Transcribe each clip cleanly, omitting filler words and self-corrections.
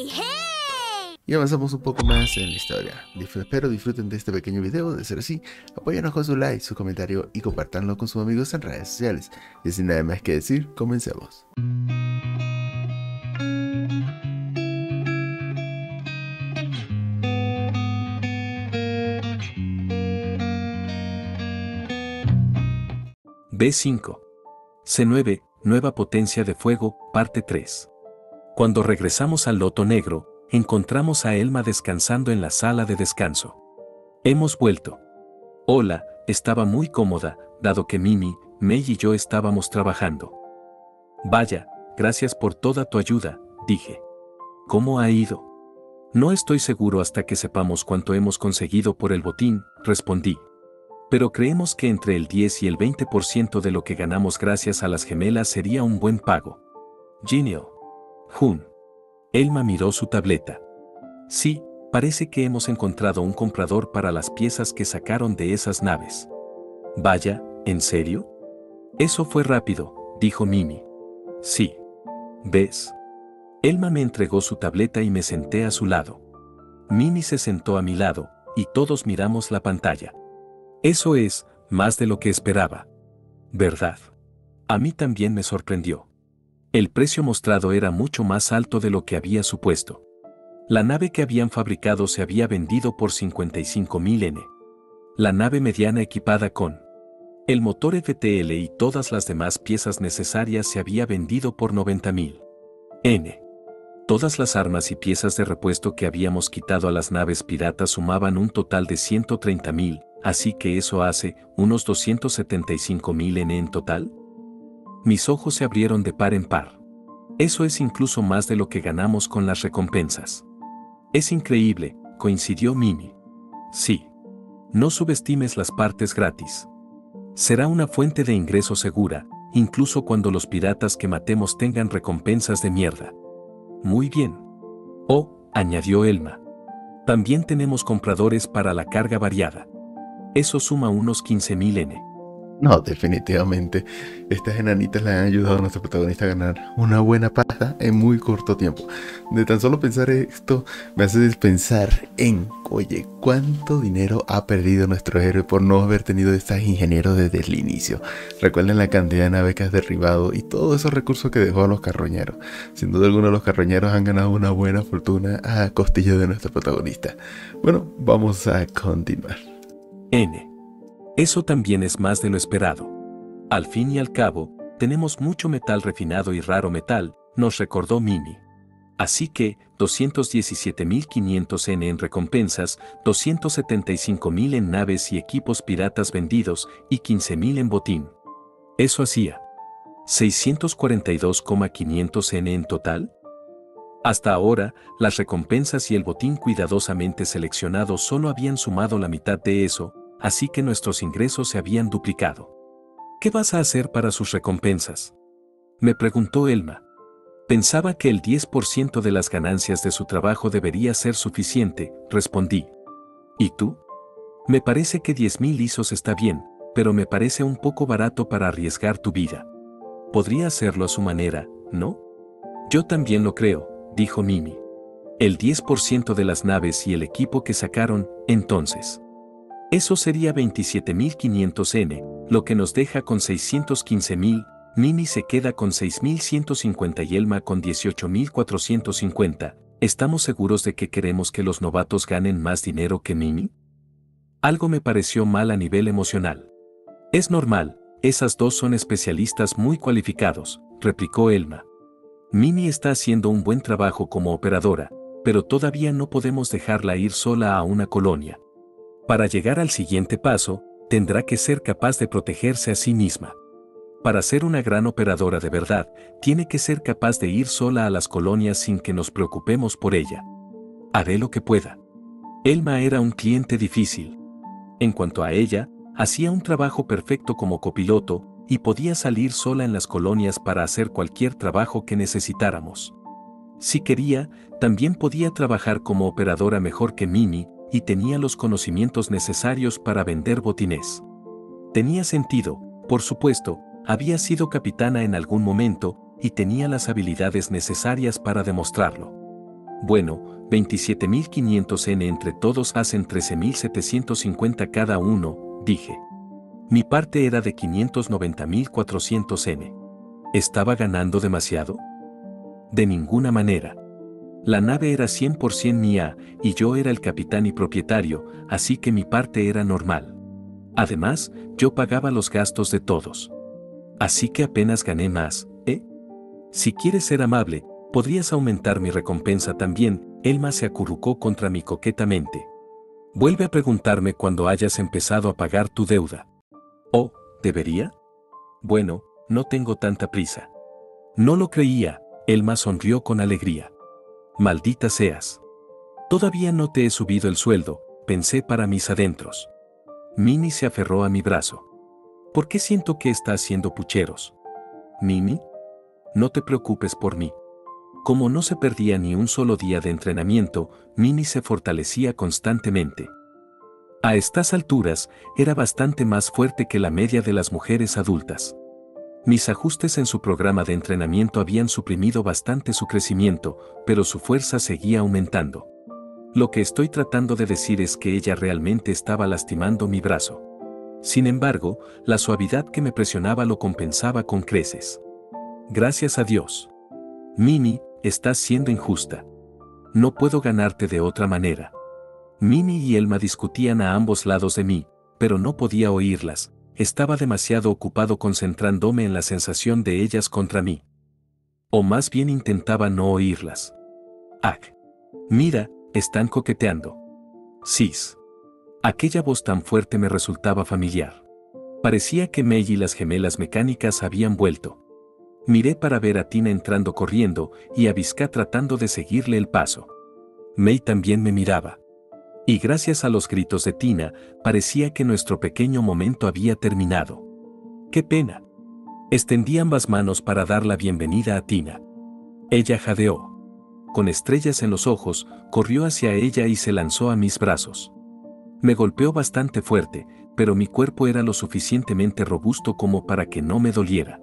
hey! Y avanzamos un poco más en la historia. Espero disfruten de este pequeño video. De ser así, apóyanos con su like, su comentario y compartanlo con sus amigos en redes sociales. Y sin nada más que decir, comencemos. B5. C9, Nueva Potencia de Fuego, parte 3. Cuando regresamos al Loto Negro, encontramos a Elma descansando en la sala de descanso. Hemos vuelto. Hola, estaba muy cómoda, dado que Mimi, Mei y yo estábamos trabajando. Vaya, gracias por toda tu ayuda, dije. ¿Cómo ha ido? No estoy seguro hasta que sepamos cuánto hemos conseguido por el botín, respondí. Pero creemos que entre el 10 y el 20% de lo que ganamos gracias a las gemelas sería un buen pago. Genio. Jun. Elma miró su tableta. Sí, parece que hemos encontrado un comprador para las piezas que sacaron de esas naves. Vaya, ¿en serio? Eso fue rápido, dijo Mimi. Sí. ¿Ves? Elma me entregó su tableta y me senté a su lado. Mimi se sentó a mi lado, y todos miramos la pantalla. Eso es, más de lo que esperaba. ¿Verdad? A mí también me sorprendió. El precio mostrado era mucho más alto de lo que había supuesto. La nave que habían fabricado se había vendido por 55.000 N. La nave mediana equipada con el motor FTL y todas las demás piezas necesarias se había vendido por 90.000 N. Todas las armas y piezas de repuesto que habíamos quitado a las naves piratas sumaban un total de 130.000, así que eso hace unos 275.000 N en total. Mis ojos se abrieron de par en par. Eso es incluso más de lo que ganamos con las recompensas. Es increíble, coincidió Mimi. Sí. No subestimes las partes gratis. Será una fuente de ingreso segura, incluso cuando los piratas que matemos tengan recompensas de mierda. Muy bien. Oh, añadió Elma. También tenemos compradores para la carga variada. Eso suma unos 15.000 N. No, definitivamente, estas enanitas le han ayudado a nuestro protagonista a ganar una buena pasta en muy corto tiempo. De tan solo pensar esto, me hace pensar en, oye, ¿cuánto dinero ha perdido nuestro héroe por no haber tenido estos ingenieros desde el inicio? Recuerden la cantidad de naves que has derribado y todos esos recursos que dejó a los carroñeros. Sin duda alguna los carroñeros han ganado una buena fortuna a costillas de nuestro protagonista. Bueno, vamos a continuar. N. Eso también es más de lo esperado. Al fin y al cabo, tenemos mucho metal refinado y raro metal, nos recordó Mimi. Así que, 217.500 N en recompensas, 275.000 en naves y equipos piratas vendidos y 15.000 en botín. Eso hacía 642.500 N en total. Hasta ahora, las recompensas y el botín cuidadosamente seleccionado solo habían sumado la mitad de eso, así que nuestros ingresos se habían duplicado. ¿Qué vas a hacer para sus recompensas?, me preguntó Elma. Pensaba que el 10% de las ganancias de su trabajo debería ser suficiente, respondí. ¿Y tú? Me parece que 10.000 lisos está bien, pero me parece un poco barato para arriesgar tu vida. Podría hacerlo a su manera, ¿no? Yo también lo creo, dijo Mimi. El 10% de las naves y el equipo que sacaron, entonces. Eso sería 27.500 N, lo que nos deja con 615.000, Mimi se queda con 6.150 y Elma con 18.450. ¿Estamos seguros de que queremos que los novatos ganen más dinero que Mimi? Algo me pareció mal a nivel emocional. Es normal, esas dos son especialistas muy cualificados, replicó Elma. Mimi está haciendo un buen trabajo como operadora, pero todavía no podemos dejarla ir sola a una colonia. Para llegar al siguiente paso, tendrá que ser capaz de protegerse a sí misma. Para ser una gran operadora de verdad, tiene que ser capaz de ir sola a las colonias sin que nos preocupemos por ella. Haré lo que pueda. Elma era un cliente difícil. En cuanto a ella, hacía un trabajo perfecto como copiloto y podía salir sola en las colonias para hacer cualquier trabajo que necesitáramos. Si quería, también podía trabajar como operadora mejor que Mimi, y tenía los conocimientos necesarios para vender botines. Tenía sentido, por supuesto, había sido capitana en algún momento y tenía las habilidades necesarias para demostrarlo. Bueno, 27.500 N entre todos hacen 13.750 cada uno, dije. Mi parte era de 590.400 N. ¿Estaba ganando demasiado? De ninguna manera. La nave era 100% mía y yo era el capitán y propietario, así que mi parte era normal. Además, yo pagaba los gastos de todos. Así que apenas gané más, ¿eh? Si quieres ser amable, podrías aumentar mi recompensa también. Elma se acurrucó contra mí coquetamente. Vuelve a preguntarme cuando hayas empezado a pagar tu deuda. ¿Oh, debería? Bueno, no tengo tanta prisa. No lo creía, Elma sonrió con alegría. Maldita seas. Todavía no te he subido el sueldo, pensé para mis adentros. Minnie se aferró a mi brazo. ¿Por qué siento que está haciendo pucheros? Minnie, no te preocupes por mí. Como no se perdía ni un solo día de entrenamiento, Minnie se fortalecía constantemente. A estas alturas, era bastante más fuerte que la media de las mujeres adultas. Mis ajustes en su programa de entrenamiento habían suprimido bastante su crecimiento, pero su fuerza seguía aumentando. Lo que estoy tratando de decir es que ella realmente estaba lastimando mi brazo. Sin embargo, la suavidad que me presionaba lo compensaba con creces. Gracias a Dios. Minnie, estás siendo injusta. No puedo ganarte de otra manera. Minnie y Elma discutían a ambos lados de mí, pero no podía oírlas. Estaba demasiado ocupado concentrándome en la sensación de ellas contra mí. O más bien intentaba no oírlas. ¡Ah! Mira, están coqueteando. Sis. Aquella voz tan fuerte me resultaba familiar. Parecía que May y las gemelas mecánicas habían vuelto. Miré para ver a Tina entrando corriendo y a Visca tratando de seguirle el paso. May también me miraba. Y gracias a los gritos de Tina, parecía que nuestro pequeño momento había terminado. ¡Qué pena! Extendí ambas manos para dar la bienvenida a Tina. Ella jadeó. Con estrellas en los ojos, corrió hacia ella y se lanzó a mis brazos. Me golpeó bastante fuerte, pero mi cuerpo era lo suficientemente robusto como para que no me doliera.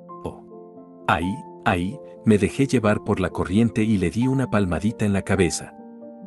Oh. Ahí, me dejé llevar por la corriente y le di una palmadita en la cabeza.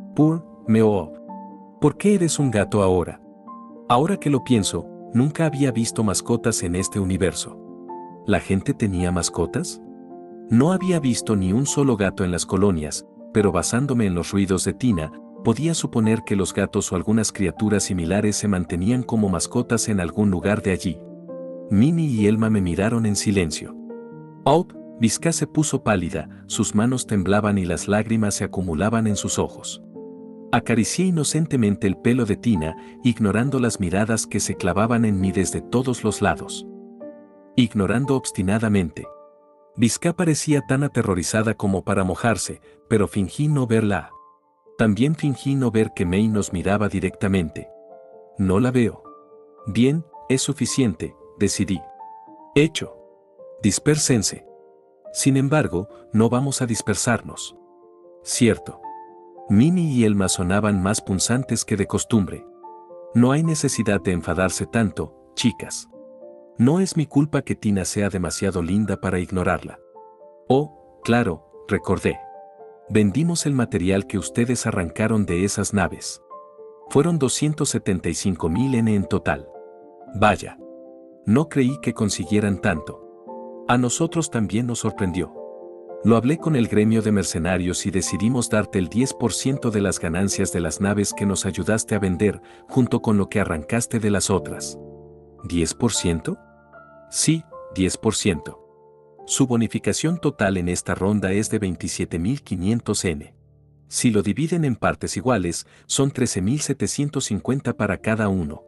¿Por qué eres un gato ahora? Ahora que lo pienso, nunca había visto mascotas en este universo. ¿La gente tenía mascotas? No había visto ni un solo gato en las colonias, pero basándome en los ruidos de Tina, podía suponer que los gatos o algunas criaturas similares se mantenían como mascotas en algún lugar de allí. Minnie y Elma me miraron en silencio. Visca se puso pálida, sus manos temblaban y las lágrimas se acumulaban en sus ojos. Acaricié inocentemente el pelo de Tina, ignorando las miradas que se clavaban en mí desde todos los lados. Ignorando obstinadamente. Visca parecía tan aterrorizada como para mojarse, pero fingí no verla. También fingí no ver que May nos miraba directamente. No la veo. Bien, es suficiente, decidí. Hecho. Dispérsense. Sin embargo, no vamos a dispersarnos. Cierto. Minnie y Elma sonaban más punzantes que de costumbre. No hay necesidad de enfadarse tanto, chicas. No es mi culpa que Tina sea demasiado linda para ignorarla. Oh, claro, recordé. Vendimos el material que ustedes arrancaron de esas naves. Fueron 275.000 N en total. Vaya. No creí que consiguieran tanto. A nosotros también nos sorprendió. Lo hablé con el gremio de mercenarios y decidimos darte el 10% de las ganancias de las naves que nos ayudaste a vender, junto con lo que arrancaste de las otras. ¿10%? Sí, 10%. Su bonificación total en esta ronda es de 27.500 N. Si lo dividen en partes iguales, son 13.750 para cada uno.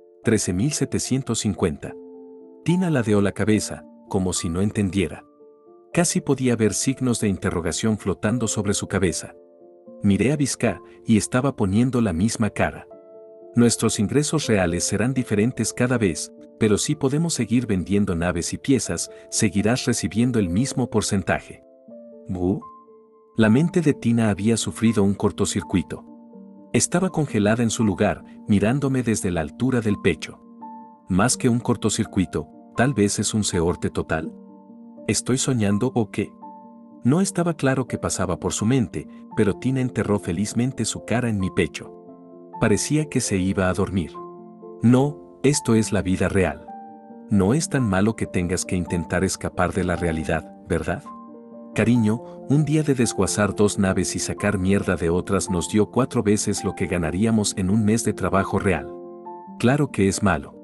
13.750. Tina ladeó la cabeza, como si no entendiera. Casi podía ver signos de interrogación flotando sobre su cabeza. Miré a Visca y estaba poniendo la misma cara. Nuestros ingresos reales serán diferentes cada vez, pero si podemos seguir vendiendo naves y piezas, seguirás recibiendo el mismo porcentaje. ¿Buh? La mente de Tina había sufrido un cortocircuito. Estaba congelada en su lugar, mirándome desde la altura del pecho. Más que un cortocircuito, tal vez es un cohorte total. ¿Estoy soñando o qué? No estaba claro qué pasaba por su mente, pero Tina enterró felizmente su cara en mi pecho. Parecía que se iba a dormir. No, esto es la vida real. No es tan malo que tengas que intentar escapar de la realidad, ¿verdad? Cariño, un día de desguazar 2 naves y sacar mierda de otras nos dio 4 veces lo que ganaríamos en un mes de trabajo real. Claro que es malo.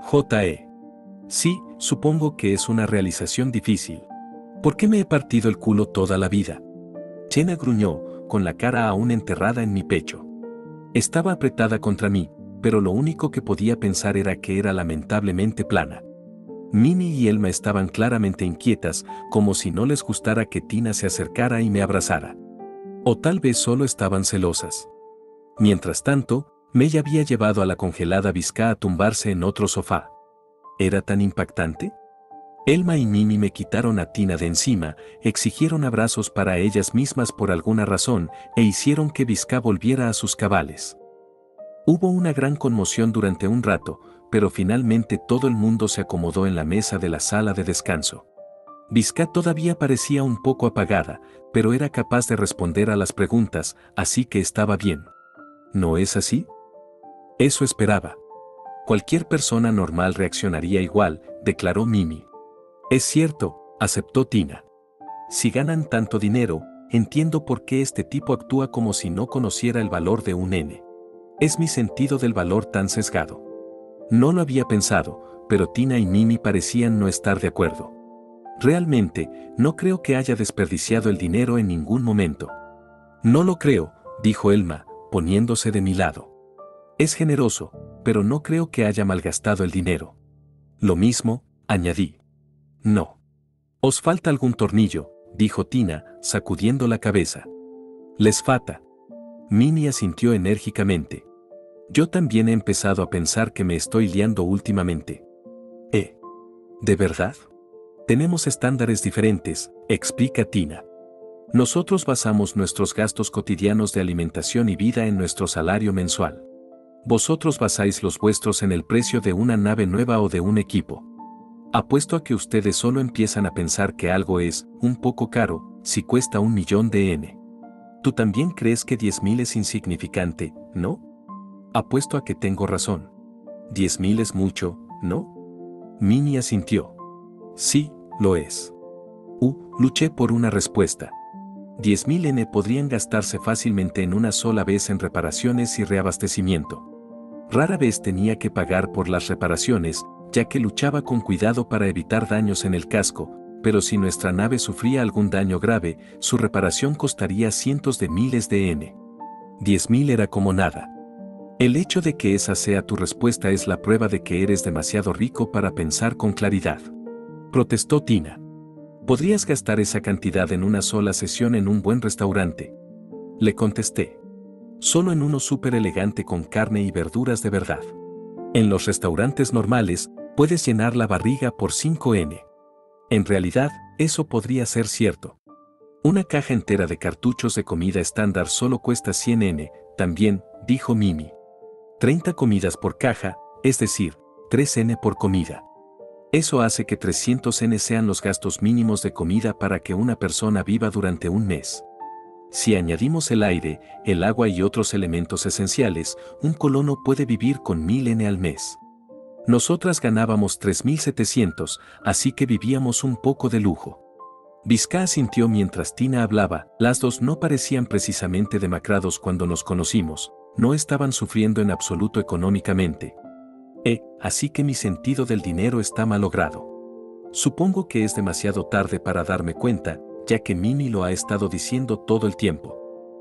J.E. Sí, supongo que es una realización difícil. ¿Por qué me he partido el culo toda la vida? Chena gruñó, con la cara aún enterrada en mi pecho. Estaba apretada contra mí, pero lo único que podía pensar era que era lamentablemente plana. Mimi y Elma estaban claramente inquietas, como si no les gustara que Tina se acercara y me abrazara. O tal vez solo estaban celosas. Mientras tanto, May había llevado a la congelada Vizca a tumbarse en otro sofá. ¿Era tan impactante? Elma y Mimi me quitaron a Tina de encima, exigieron abrazos para ellas mismas por alguna razón e hicieron que Vizca volviera a sus cabales. Hubo una gran conmoción durante un rato, pero finalmente todo el mundo se acomodó en la mesa de la sala de descanso. Vizca todavía parecía un poco apagada, pero era capaz de responder a las preguntas, así que estaba bien. ¿No es así? Eso esperaba. Cualquier persona normal reaccionaría igual, declaró Mimi. Es cierto, aceptó Tina. Si ganan tanto dinero, entiendo por qué este tipo actúa como si no conociera el valor de un N. Es mi sentido del valor tan sesgado. No lo había pensado, pero Tina y Mimi parecían no estar de acuerdo. Realmente, no creo que haya desperdiciado el dinero en ningún momento. No lo creo, dijo Elma, poniéndose de mi lado. Es generoso, pero no creo que haya malgastado el dinero. Lo mismo, añadí. No. Os falta algún tornillo, dijo Tina, sacudiendo la cabeza. Les falta. Mimi asintió enérgicamente. Yo también he empezado a pensar que me estoy liando últimamente. ¿De verdad? Tenemos estándares diferentes, explica Tina. Nosotros basamos nuestros gastos cotidianos de alimentación y vida en nuestro salario mensual. Vosotros basáis los vuestros en el precio de una nave nueva o de un equipo. Apuesto a que ustedes solo empiezan a pensar que algo es un poco caro si cuesta 1.000.000 de N. Tú también crees que 10.000 es insignificante, ¿no? Apuesto a que tengo razón. 10.000 es mucho, ¿no? Mimi asintió. Sí, lo es. Luché por una respuesta. 10.000 N podrían gastarse fácilmente en una sola vez en reparaciones y reabastecimiento. Rara vez tenía que pagar por las reparaciones, ya que luchaba con cuidado para evitar daños en el casco, pero si nuestra nave sufría algún daño grave, su reparación costaría cientos de miles de N. 10.000 era como nada. El hecho de que esa sea tu respuesta es la prueba de que eres demasiado rico para pensar con claridad. Protestó Tina. Podrías gastar esa cantidad en una sola sesión en un buen restaurante. Le contesté. Solo en uno súper elegante con carne y verduras de verdad. En los restaurantes normales, puedes llenar la barriga por 5 N. En realidad, eso podría ser cierto. Una caja entera de cartuchos de comida estándar solo cuesta 100 N, también, dijo Mimi. 30 comidas por caja, es decir, 3 N por comida. Eso hace que 300 N sean los gastos mínimos de comida para que una persona viva durante un mes. Si añadimos el aire, el agua y otros elementos esenciales, un colono puede vivir con 1.000 N al mes. Nosotras ganábamos 3.700, así que vivíamos un poco de lujo. Vizca asintió mientras Tina hablaba. Las dos no parecían precisamente demacrados cuando nos conocimos, no estaban sufriendo en absoluto económicamente. Así que mi sentido del dinero está malogrado. Supongo que es demasiado tarde para darme cuenta, ya que Mimi lo ha estado diciendo todo el tiempo.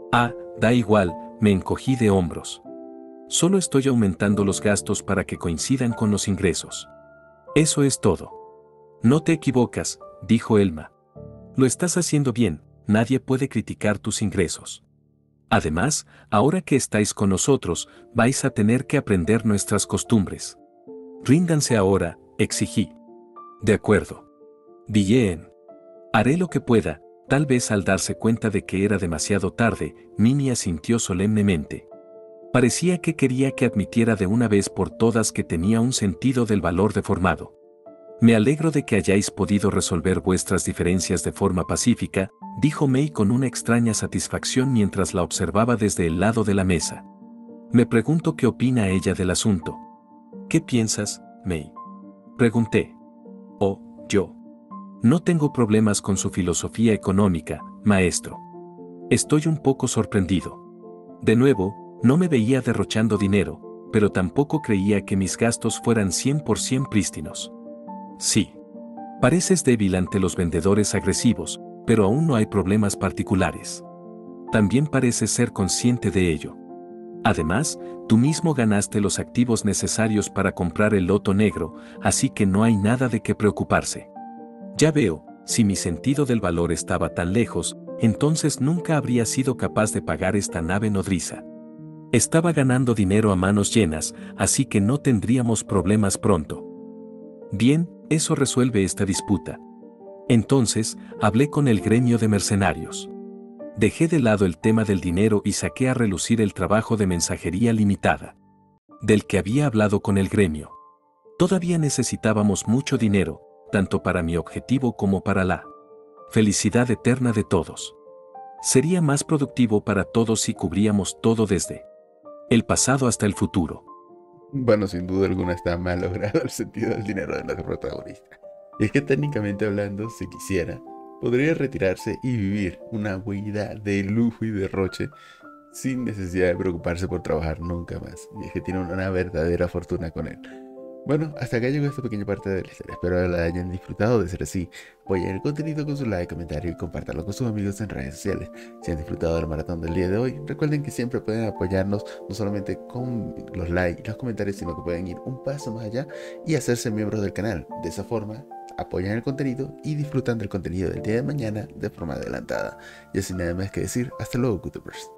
Da igual, me encogí de hombros. Solo estoy aumentando los gastos para que coincidan con los ingresos. Eso es todo. No te equivocas, dijo Elma. Lo estás haciendo bien, nadie puede criticar tus ingresos. Además, ahora que estáis con nosotros, vais a tener que aprender nuestras costumbres. Ríndanse ahora, exigí. De acuerdo. Bien. Haré lo que pueda. Tal vez al darse cuenta de que era demasiado tarde, Mimi asintió solemnemente. Parecía que quería que admitiera de una vez por todas que tenía un sentido del valor deformado. Me alegro de que hayáis podido resolver vuestras diferencias de forma pacífica, dijo May con una extraña satisfacción mientras la observaba desde el lado de la mesa. Me pregunto qué opina ella del asunto. ¿Qué piensas, May? Pregunté. Oh, yo. No tengo problemas con su filosofía económica, maestro. Estoy un poco sorprendido. De nuevo, no me veía derrochando dinero, pero tampoco creía que mis gastos fueran 100% prístinos. Sí. Pareces débil ante los vendedores agresivos, pero aún no hay problemas particulares. También pareces ser consciente de ello. Además, tú mismo ganaste los activos necesarios para comprar el loto negro, así que no hay nada de qué preocuparse. Ya veo, si mi sentido del valor estaba tan lejos, entonces nunca habría sido capaz de pagar esta nave nodriza. Estaba ganando dinero a manos llenas, así que no tendríamos problemas pronto. Bien, eso resuelve esta disputa. Entonces, hablé con el gremio de mercenarios. Dejé de lado el tema del dinero y saqué a relucir el trabajo de mensajería limitada, del que había hablado con el gremio. Todavía necesitábamos mucho dinero, tanto para mi objetivo como para la felicidad eterna de todos. Sería más productivo para todos si cubríamos todo desde el pasado hasta el futuro. Bueno, sin duda alguna está mal logrado el sentido del dinero de nuestro protagonista. Y es que técnicamente hablando, si quisiera, podría retirarse y vivir una vida de lujo y derroche sin necesidad de preocuparse por trabajar nunca más. Y es que tiene una verdadera fortuna con él. Bueno, hasta acá llegó esta pequeña parte de la historia. Espero la hayan disfrutado. De ser así, apoyen el contenido con su like, comentario y compártanlo con sus amigos en redes sociales. Si han disfrutado del maratón del día de hoy, recuerden que siempre pueden apoyarnos no solamente con los likes y los comentarios, sino que pueden ir un paso más allá y hacerse miembros del canal. De esa forma, apoyan el contenido y disfrutan del contenido del día de mañana de forma adelantada. Y sin nada más que decir, hasta luego, YouTubers.